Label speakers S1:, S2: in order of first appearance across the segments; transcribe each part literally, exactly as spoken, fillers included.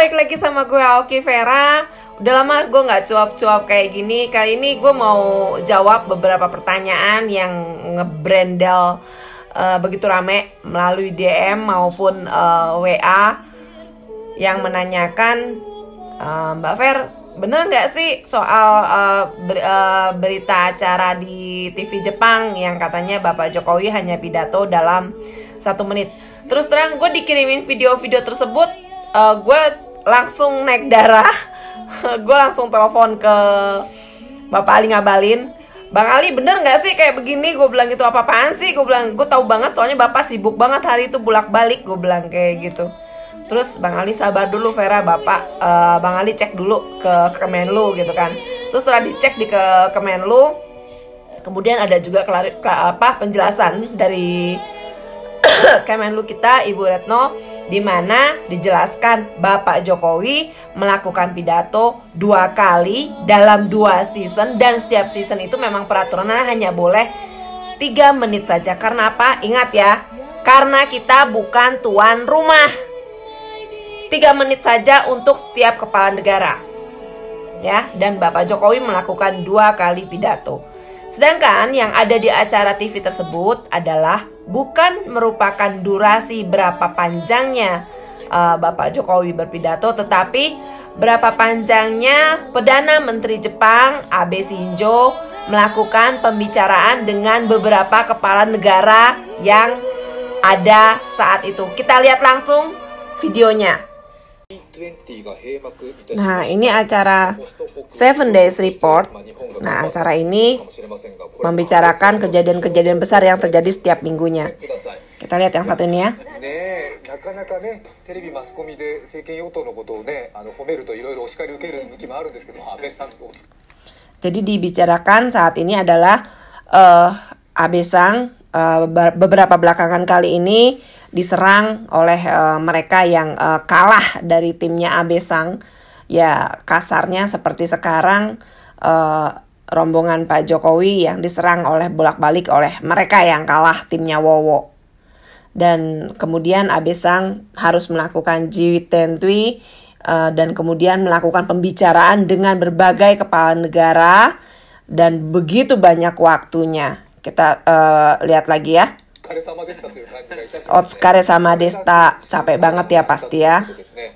S1: balik lagi sama gue Aoki Vera. Udah lama gue gak cuap-cuap kayak gini. Kali ini gue mau jawab beberapa pertanyaan yang ngebrandel uh, begitu rame melalui D M maupun uh, W A yang menanyakan, uh, Mbak Ver, bener gak sih soal uh, ber, uh, berita acara di T V Jepang yang katanya Bapak Jokowi hanya pidato dalam satu menit. Terus terang gue dikirimin video-video tersebut, uh, gue langsung naik darah. Gue langsung telepon ke Bapak Ali Ngabalin, Bang Ali bener gak sih kayak begini? Gue bilang gitu, apa-apaan sih? Gue bilang, gue tahu banget soalnya Bapak sibuk banget hari itu bolak-balik. Gue bilang kayak gitu. Terus Bang Ali sabar dulu Vera, Bapak uh, Bang Ali cek dulu ke Kemenlu gitu kan. Terus setelah dicek di ke Kemenlu, kemudian ada juga kelari, ke, apa penjelasan dari Kemenlu kita, Ibu Retno, di mana dijelaskan Bapak Jokowi melakukan pidato dua kali dalam dua season, dan setiap season itu memang peraturannya hanya boleh tiga menit saja. Karena apa? Ingat ya, karena kita bukan tuan rumah. Tiga menit saja untuk setiap kepala negara, ya. Dan Bapak Jokowi melakukan dua kali pidato. Sedangkan yang ada di acara T V tersebut adalah bukan merupakan durasi berapa panjangnya uh, Bapak Jokowi berpidato, tetapi berapa panjangnya Perdana Menteri Jepang Abe Shinzo melakukan pembicaraan dengan beberapa kepala negara yang ada saat itu. Kita lihat langsung videonya. Nah, ini acara Seven Days Report. Nah, acara ini membicarakan kejadian-kejadian besar yang terjadi setiap minggunya. Kita lihat yang satu ini ya. Jadi dibicarakan saat ini adalah uh, Abe-san uh, beberapa belakangan kali ini diserang oleh uh, mereka yang uh, kalah dari timnya Abe-san. Ya kasarnya seperti sekarang uh, rombongan Pak Jokowi yang diserang oleh bolak-balik oleh mereka yang kalah timnya Wowo. Dan kemudian Abe-san harus melakukan G dua puluh uh, dan kemudian melakukan pembicaraan dengan berbagai kepala negara dan begitu banyak waktunya. Kita uh, lihat lagi ya. Otsukare sama desta, capek banget ya pasti ya.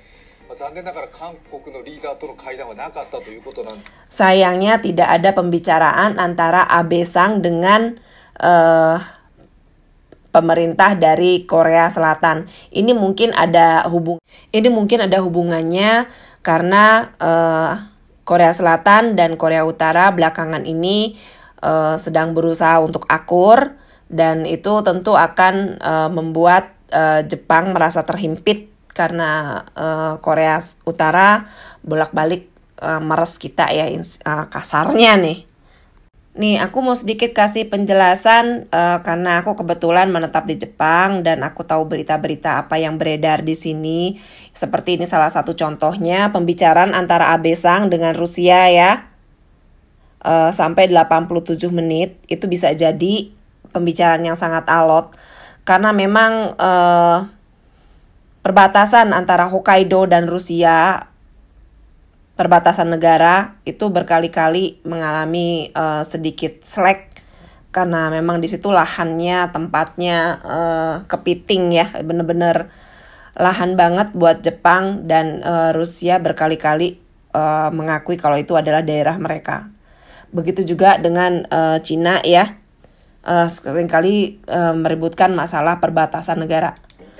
S1: Sayangnya tidak ada pembicaraan antara Abe-san dengan uh, pemerintah dari Korea Selatan. Ini mungkin ada hubung, ini mungkin ada hubungannya karena uh, Korea Selatan dan Korea Utara belakangan ini uh, sedang berusaha untuk akur. Dan itu tentu akan uh, membuat uh, Jepang merasa terhimpit karena uh, Korea Utara bolak-balik uh, meres kita ya, uh, kasarnya nih. Nih aku mau sedikit kasih penjelasan uh, karena aku kebetulan menetap di Jepang dan aku tahu berita-berita apa yang beredar di sini. Seperti ini salah satu contohnya, pembicaraan antara Abe-san dengan Rusia ya. Uh, sampai delapan puluh tujuh menit, itu bisa jadi pembicaraan yang sangat alot karena memang eh, perbatasan antara Hokkaido dan Rusia, perbatasan negara itu berkali-kali mengalami eh, sedikit slack karena memang di situ lahannya, tempatnya eh, kepiting ya, bener-bener lahan banget buat Jepang, dan eh, Rusia berkali-kali eh, mengakui kalau itu adalah daerah mereka. Begitu juga dengan eh, Cina ya. Uh, seringkali uh, meributkan masalah perbatasan negara.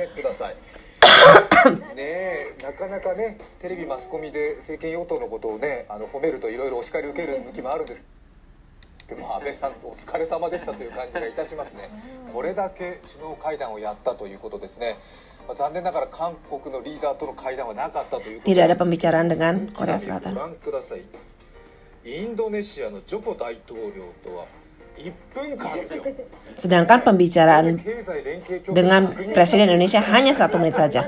S1: Tidak ada pembicaraan dengan Korea Selatan. Sedangkan pembicaraan dengan Presiden Indonesia hanya satu menit saja.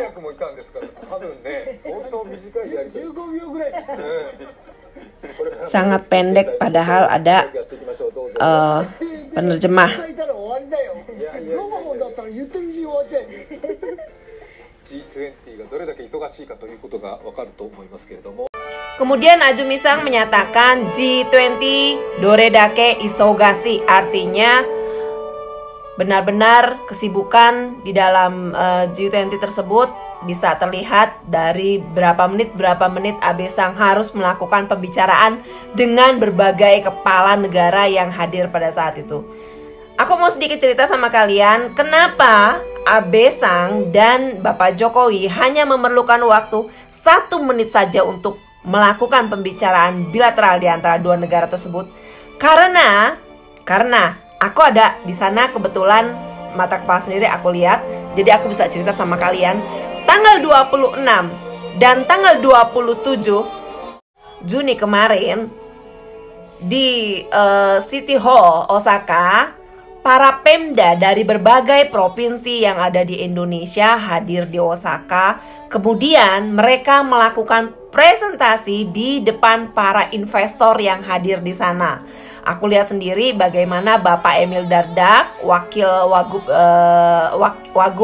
S1: Sangat pendek padahal ada uh, penerjemah.
S2: ジートゥエンティー がどれだけ忙しいかということがわかると思いますけれども。
S1: Kemudian Azumi Sang menyatakan G dua puluh doredake isogashi, artinya benar-benar kesibukan di dalam uh, G dua puluh tersebut bisa terlihat dari berapa menit berapa menit Abe Sang harus melakukan pembicaraan dengan berbagai kepala negara yang hadir pada saat itu. Aku mau sedikit cerita sama kalian kenapa Abe Sang dan Bapak Jokowi hanya memerlukan waktu satu menit saja untuk melakukan pembicaraan bilateral di antara dua negara tersebut. Karena karena aku ada di sana kebetulan, mata kepala sendiri aku lihat, jadi aku bisa cerita sama kalian. Tanggal dua puluh enam dan tanggal dua puluh tujuh Juni kemarin di uh, City Hall Osaka, para Pemda dari berbagai provinsi yang ada di Indonesia hadir di Osaka. Kemudian mereka melakukan presentasi di depan para investor yang hadir di sana. Aku lihat sendiri bagaimana Bapak Emil Dardak, Wakil Wagub uh, Wag,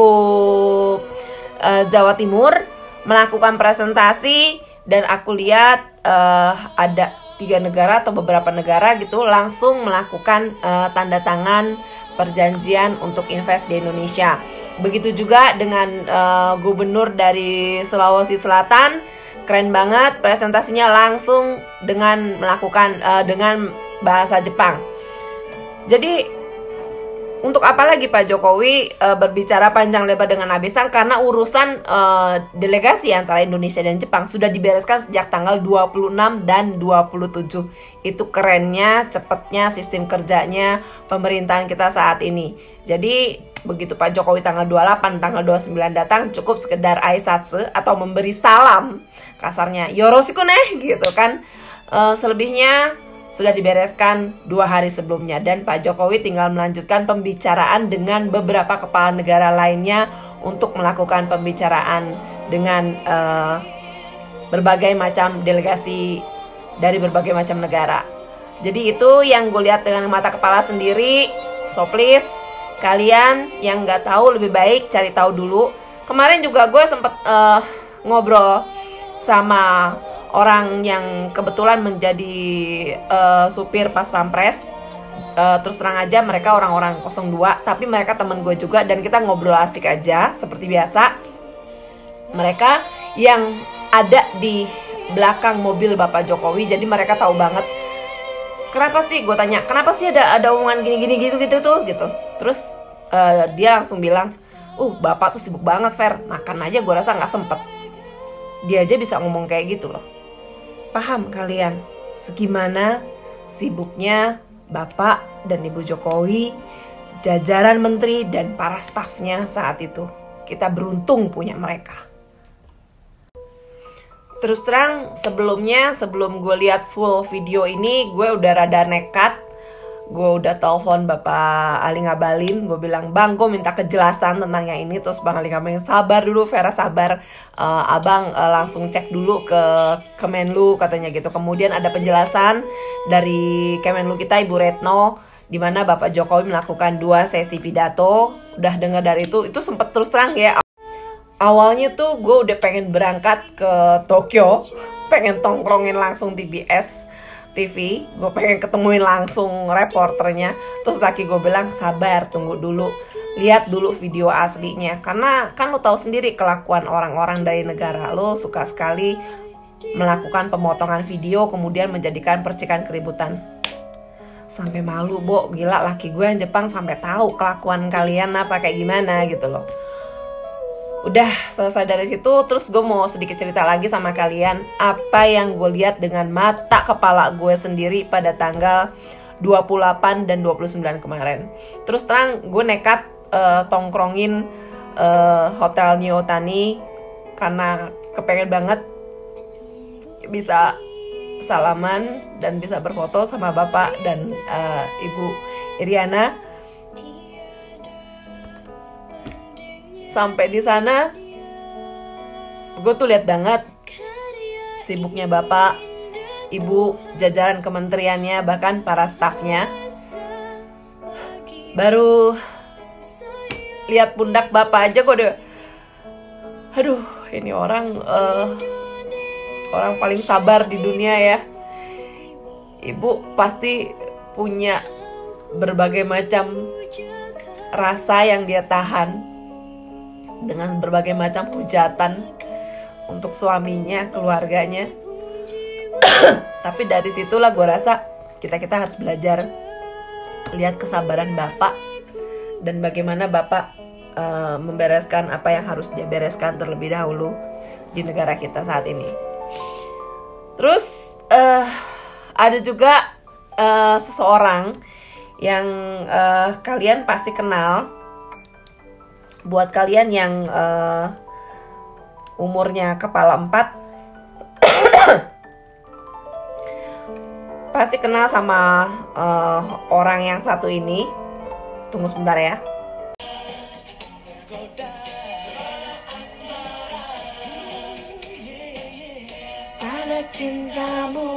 S1: Wagub uh, Jawa Timur, melakukan presentasi. Dan aku lihat uh, ada tiga negara atau beberapa negara gitu langsung melakukan uh, tanda tangan perjanjian untuk invest di Indonesia. Begitu juga dengan uh, gubernur dari Sulawesi Selatan, keren banget presentasinya langsung dengan melakukan uh, dengan bahasa Jepang. Jadi untuk apa lagi Pak Jokowi uh, berbicara panjang lebar dengan Abe Sang, karena urusan uh, delegasi antara Indonesia dan Jepang sudah dibereskan sejak tanggal dua puluh enam dan dua puluh tujuh. Itu kerennya, cepatnya sistem kerjanya pemerintahan kita saat ini. Jadi begitu Pak Jokowi tanggal dua puluh delapan, tanggal dua puluh sembilan datang, cukup sekedar aisatsu atau memberi salam, kasarnya yoroshiku neh gitu kan. Uh, selebihnya sudah dibereskan dua hari sebelumnya, dan Pak Jokowi tinggal melanjutkan pembicaraan dengan beberapa kepala negara lainnya untuk melakukan pembicaraan dengan uh, berbagai macam delegasi dari berbagai macam negara. Jadi itu yang gue lihat dengan mata kepala sendiri. So please, kalian yang nggak tahu lebih baik cari tahu dulu. Kemarin juga gue sempet uh, ngobrol sama orang yang kebetulan menjadi uh, supir pas pampres. uh, Terus terang aja mereka orang-orang nol dua, tapi mereka temen gue juga, dan kita ngobrol asik aja seperti biasa. Mereka yang ada di belakang mobil Bapak Jokowi, jadi mereka tahu banget kenapa sih, gue tanya kenapa sih ada ada omongan gini-gini gitu-gitu tuh gitu. Terus uh, dia langsung bilang, uh Bapak tuh sibuk banget Fer, makan aja gue rasa gak sempet. Dia aja bisa ngomong kayak gitu loh. Paham kalian segimana sibuknya Bapak dan Ibu Jokowi, jajaran menteri dan para stafnya saat itu. Kita beruntung punya mereka. Terus terang sebelumnya, sebelum gue lihat full video ini, gue udah rada nekat. Gue udah telepon Bapak Ali Ngabalin. Gue bilang, Bang, gue minta kejelasan tentang yang ini. Terus Bang Ali Ngabalin, sabar dulu Vera, sabar. uh, Abang uh, langsung cek dulu ke Kemenlu, katanya gitu. Kemudian ada penjelasan dari Kemenlu kita, Ibu Retno, di mana Bapak Jokowi melakukan dua sesi pidato. Udah dengar dari itu, itu sempet terus terang ya. Awalnya tuh gue udah pengen berangkat ke Tokyo, pengen tongkrongin langsung T B S T V, gue pengen ketemuin langsung reporternya. Terus laki gue bilang, sabar, tunggu dulu, lihat dulu video aslinya. Karena kan lo tahu sendiri kelakuan orang-orang dari negara lo, suka sekali melakukan pemotongan video kemudian menjadikan percikan keributan. Sampai malu, Bo, gila, laki gue yang Jepang sampai tahu kelakuan kalian apa kayak gimana gitu loh. Udah selesai dari situ, terus gue mau sedikit cerita lagi sama kalian apa yang gue lihat dengan mata kepala gue sendiri pada tanggal dua puluh delapan dan dua puluh sembilan kemarin. Terus terang gue nekat uh, tongkrongin uh, Hotel New Otani karena kepengen banget bisa salaman dan bisa berfoto sama Bapak dan uh, Ibu Iriana. Sampai di sana, gue tuh lihat banget sibuknya Bapak, Ibu, jajaran kementeriannya, bahkan para stafnya. Baru lihat pundak Bapak aja gue udah Aduh, ini orang uh, orang paling sabar di dunia ya. Ibu pasti punya berbagai macam rasa yang dia tahan dengan berbagai macam hujatan untuk suaminya, keluarganya. Tapi dari situlah gue rasa kita-kita harus belajar lihat kesabaran Bapak dan bagaimana Bapak uh, membereskan apa yang harus dia bereskan terlebih dahulu di negara kita saat ini. Terus uh, ada juga uh, seseorang yang uh, kalian pasti kenal. Buat kalian yang uh, umurnya kepala empat pasti kenal sama uh, orang yang satu ini. Tunggu sebentar ya. Pada cintamu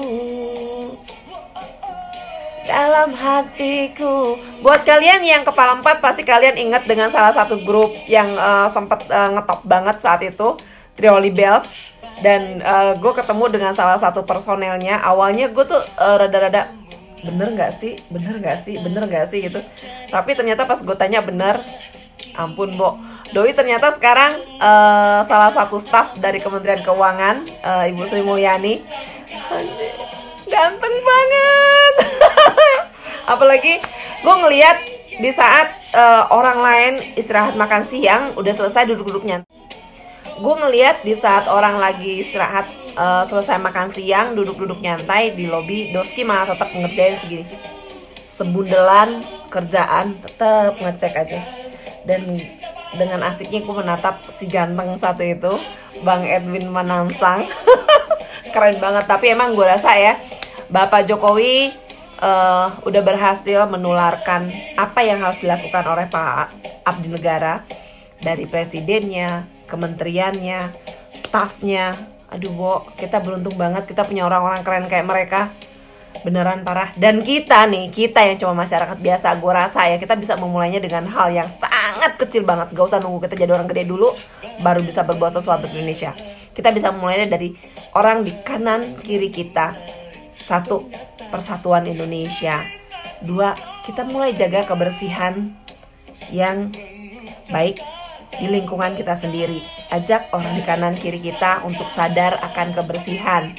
S1: dalam hatiku. Buat kalian yang kepala empat pasti kalian ingat dengan salah satu grup yang uh, sempat uh, ngetop banget saat itu, Trioli Bells. Dan uh, gue ketemu dengan salah satu personelnya. Awalnya gue tuh uh, rada-rada bener gak sih, bener gak sih, bener gak sih gitu. Tapi ternyata pas gue tanya bener, ampun Bo, Doi ternyata sekarang uh, salah satu staf dari Kementerian Keuangan, uh, Ibu Sri Mulyani. Anjir, ganteng banget. Apalagi gue ngeliat di saat uh, orang lain istirahat makan siang udah selesai duduk-duduknya. Gue ngeliat di saat orang lagi istirahat uh, selesai makan siang duduk-duduk nyantai di lobi, Doski malah tetap ngerjain segini. Sebundelan kerjaan tetap ngecek aja. Dan dengan asiknya gue menatap si ganteng satu itu, Bang Edwin Manansang. Keren banget. Tapi emang gue rasa ya, Bapak Jokowi uh, udah berhasil menularkan apa yang harus dilakukan oleh Pak Abdi Negara. Dari presidennya, kementeriannya, stafnya. Aduh Bo, kita beruntung banget kita punya orang-orang keren kayak mereka. Beneran parah. Dan kita nih, kita yang cuma masyarakat biasa, gue rasa ya kita bisa memulainya dengan hal yang sangat kecil banget. Gak usah nunggu kita jadi orang gede dulu baru bisa berbuat sesuatu di Indonesia. Kita bisa memulainya dari orang di kanan kiri kita. Satu, persatuan Indonesia. Dua, kita mulai jaga kebersihan yang baik di lingkungan kita sendiri. Ajak orang di kanan kiri kita untuk sadar akan kebersihan.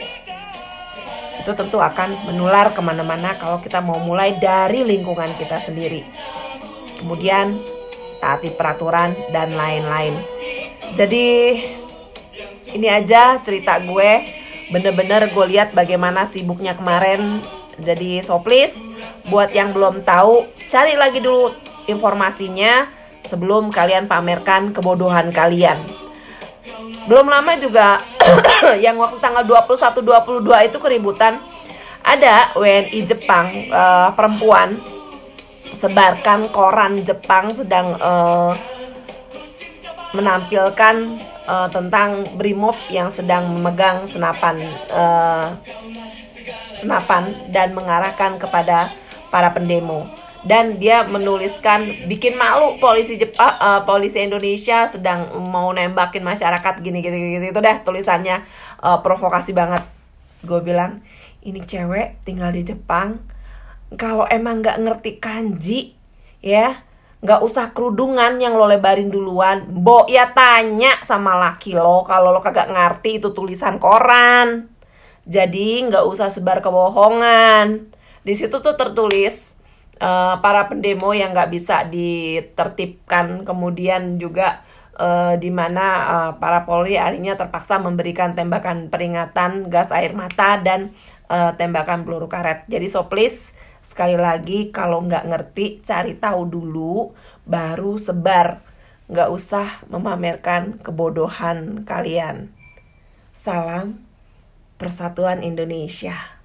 S1: Itu tentu akan menular kemana-mana kalau kita mau mulai dari lingkungan kita sendiri. Kemudian taati peraturan dan lain-lain. Jadi ini aja cerita gue. Bener-bener gue lihat bagaimana sibuknya kemarin jadi soplis. Buat yang belum tahu, cari lagi dulu informasinya sebelum kalian pamerkan kebodohan kalian. Belum lama juga yang waktu tanggal dua puluh satu dua puluh dua itu keributan. Ada W N I Jepang uh, perempuan sebarkan koran Jepang sedang uh, menampilkan uh, tentang Brimob yang sedang memegang senapan uh, senapan dan mengarahkan kepada para pendemo. Dan dia menuliskan bikin malu polisi Jepang, uh, polisi Indonesia sedang mau nembakin masyarakat gini gitu gitu itu dah tulisannya uh, provokasi banget. Gue bilang ini cewek tinggal di Jepang, kalau emang nggak ngerti kanji ya nggak usah kerudungan yang lo lebarin duluan. Bo ya tanya sama laki lo kalau lo kagak ngerti itu tulisan koran. Jadi nggak usah sebar kebohongan. Di situ tuh tertulis Uh, para pendemo yang nggak bisa ditertibkan, kemudian juga uh, di mana uh, para polri akhirnya terpaksa memberikan tembakan peringatan, gas air mata dan uh, tembakan peluru karet. Jadi so please sekali lagi kalau nggak ngerti cari tahu dulu baru sebar, nggak usah memamerkan kebodohan kalian. Salam Persatuan Indonesia.